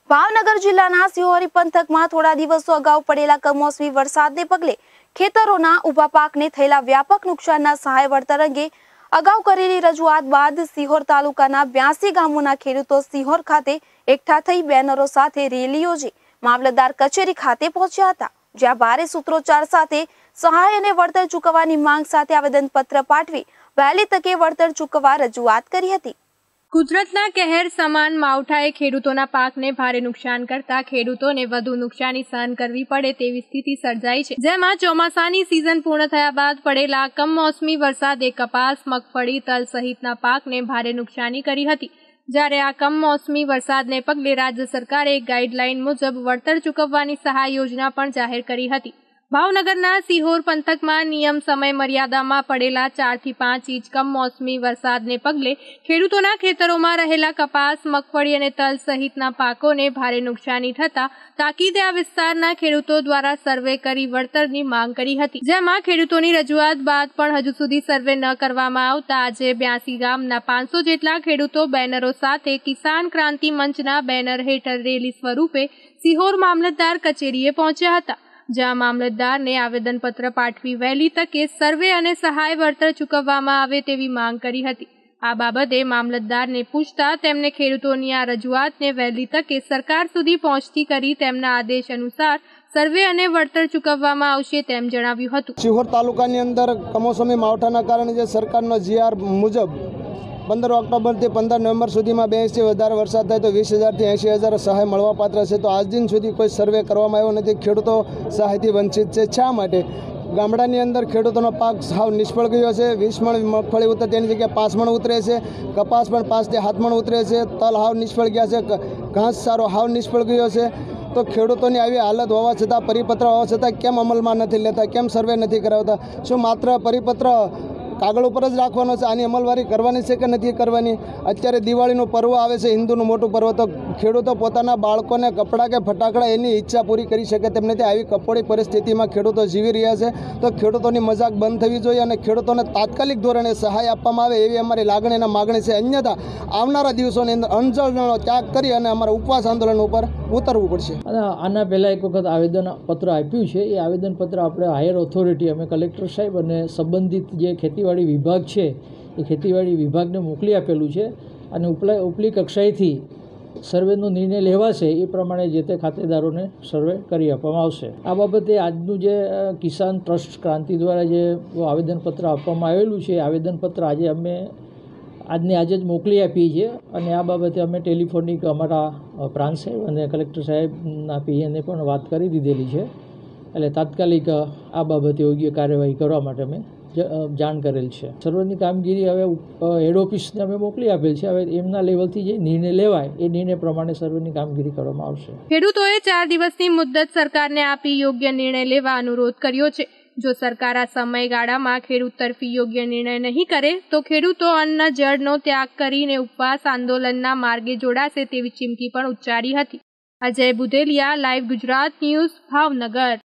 ભાવનગર જિલ્લાના સિહોરી પંથકમાં થોડા દિવસો અગાઉ પડેલા કમોસમી વરસાદને પગલે ખેતરોના ઊભા પાકને થયેલા વ્યાપક નુકસાનના સહાય વળતર અંગે અગાઉ કરેલી રજૂઆત બાદ સિહોર તાલુકાના 82 ગામોના ખેડૂતો સિહોર ખાતે એકઠા થઈ બેનરો સાથે રેલી યોજી મામલતદાર કચેરી ખાતે પહોંચ્યા હતા, જ્યાં ભારે સૂત્રોચ્ચાર સાથે સહાય અને વળતર ચૂકવવાની માંગ સાથે આવેદનપત્ર પાઠવી વહેલી તકે વળતર ચૂકવવા રજૂઆત કરી હતી। કુદરતના કહેર સમાન માવઠાએ ખેડૂતોના પાકને ભારે નુકસાન કરતા ખેડૂતોને વધુ નુકસાની સહન કરવી પડે તેવી સ્થિતિ સર્જાઈ છે, જેમાં ચોમાસાની સિઝન પૂર્ણ થયા બાદ પડેલા કમોસમી વરસાદે કપાસ, મગફળી, તલ સહિતના પાકને ભારે નુકસાની કરી હતી। જ્યારે આ કમોસમી વરસાદને પગલે રાજ્ય સરકારે ગાઈડલાઈન મુજબ વળતર ચૂકવવાની સહાય યોજના પણ જાહેર કરી હતી। ભાવનગરના સિહોર પંથકમાં નિયમ સમય મર્યાદામાં પડેલા 4 થી 5 ઇંચ કમોસમી વરસાદને પગલે ખેડૂતોના ખેતરોમાં રહેલા કપાસ, મગફળી અને તલ સહિતના પાકોને ભારે નુકસાની થતા તાકીદે આ વિસ્તારના ખેડૂતો દ્વારા સર્વે કરી વળતરની માંગ કરી હતી, જેમાં ખેડૂતોની રજૂઆત બાદ પણ હજુ સુધી સર્વે ન કરવામાં આવતા આજે 82 ગામના 500 જેટલા ખેડૂતો બેનરો સાથે કિસાન ક્રાંતિ મંચના બેનર હેઠળ રેલી સ્વરૂપે સિહોર મામલતદાર કચેરીએ પહોંચ્યા હતા, જ્યાં મામલતદારને આવેદનપત્ર પાઠવી વહેલી તકે સર્વે અને સહાય વળતર ચૂકવવામાં આવે તેવી માંગ કરી હતી। આ બાબતે મામલતદારને પૂછતા તેમને ખેડૂતોની આ રજૂઆતને વહેલી તકે સરકાર સુધી પહોંચતી કરી તેમના આદેશ અનુસાર સર્વે અને વળતર ચૂકવવામાં આવશે તેમ જણાવ્યું હતું। સિહોર તાલુકાની અંદર કમોસમી માવઠાના કારણે જે સરકારનો જીઆર મુજબ 15 ઓક્ટોબરથી 15 નવેમ્બર સુધીમાં 82 વધારે વરસાદ થાય તો 20,000 થી 80,000 સહાય મળવાપાત્ર છે, તો આજ દિન સુધી કોઈ સર્વે કરવામાં આવ્યો નથી। ખેડૂતો સહાયથી વંચિત છે। શા માટે? ગામડાની અંદર ખેડૂતોનો પાક સાવ નિષ્ફળ ગયો છે। 20 મણ મગફળી ઉતરે તેની જગ્યાએ 5 મણ ઉતરે છે, કપાસ પણ 5 થી 7 મણ ઉતરે છે, તલ હાવ નિષ્ફળ ગયા છે, ઘાસ સારો હાવ નિષ્ફળ ગયો છે। તો ખેડૂતોની આવી હાલત હોવા છતાં, પરિપત્ર હોવા છતાં કેમ અમલમાં નથી લેતા, કેમ સર્વે નથી કરાવતા? શું માત્ર પરિપત્ર કાગળ ઉપર જ રાખવાનો છે? આની અમલવારી કરવાની છે કે નથી કરવાની? અત્યારે દિવાળીનું પર્વ આવે છે, હિન્દુનું મોટું પર્વ, તો ખેડૂતો પોતાના બાળકોને કપડાં કે ફટાકડા એની ઈચ્છા પૂરી કરી શકે તેમ નથી। આવી કપોળી પરિસ્થિતિમાં ખેડૂતો જીવી રહ્યા છે, તો ખેડૂતોની મજાક બંધ થવી જોઈએ અને ખેડૂતોને તાત્કાલિક ધોરણે સહાય આપવામાં આવે એવી અમારી લાગણી અને માગણી છે। અન્યથા આવનારા દિવસોની અંદર અનશનનો ત્યાગ કરી અને અમારા ઉપવાસ આંદોલન ઉપર ઉતરવું પડશે। આના પહેલાં એક વખત આવેદનપત્ર આપ્યું છે। એ આવેદનપત્ર આપણે હાયર ઓથોરિટી, અમે કલેક્ટર સાહેબ અને સંબંધિત જે ખેતીવાડી વિભાગ છે એ ખેતીવાડી વિભાગને મોકલી આપેલું છે અને ઉપલી કક્ષાએથી સર્વેનો નિર્ણય લેવાશે એ પ્રમાણે જે તે ખાતેદારોને સર્વે કરી આપવામાં આવશે। આ બાબતે આજનું જે કિસાન ટ્રસ્ટ ક્રાંતિ દ્વારા જે આવેદનપત્ર આપવામાં આવેલું છે, આવેદનપત્ર અમે આજે જ મોકલી આપીએ છીએ અને આ બાબતે અમે ટેલિફોનિક અમારા પ્રાંત સાહેબ અને કલેક્ટર સાહેબના પીએને પણ વાત કરી દીધેલી છે, એટલે તાત્કાલિક આ બાબતે યોગ્ય કાર્યવાહી કરવા માટે અમે જાણ કરેલ છે। સર્વેની કામગીરી હવે હેડ ઓફિસને અમે મોકલી આપેલ છે। હવે એમના લેવલથી જે નિર્ણય લેવાય એ નિર્ણય પ્રમાણે સર્વેની કામગીરી કરવામાં આવશે। ખેડૂતોએ 4 દિવસની મુદ્દત સરકારને આપી યોગ્ય નિર્ણય લેવા અનુરોધ કર્યો છે। જો સરકાર આ સમયગાળામાં ખેડૂત તરફી યોગ્ય નિર્ણય નહીં કરે તો ખેડૂતો અન્ન જળનો ત્યાગ કરીને ઉપવાસ આંદોલનના માર્ગે જોડાશે તેવી ચીમકી પણ ઉચ્ચારી હતી। Ajay Budheliya, live Gujarat news, Bhavnagar.